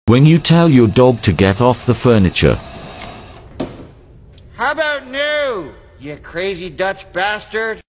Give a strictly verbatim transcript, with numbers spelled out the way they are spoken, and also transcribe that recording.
When you tell your dog to get off the furniture. How about no, you crazy Dutch bastard?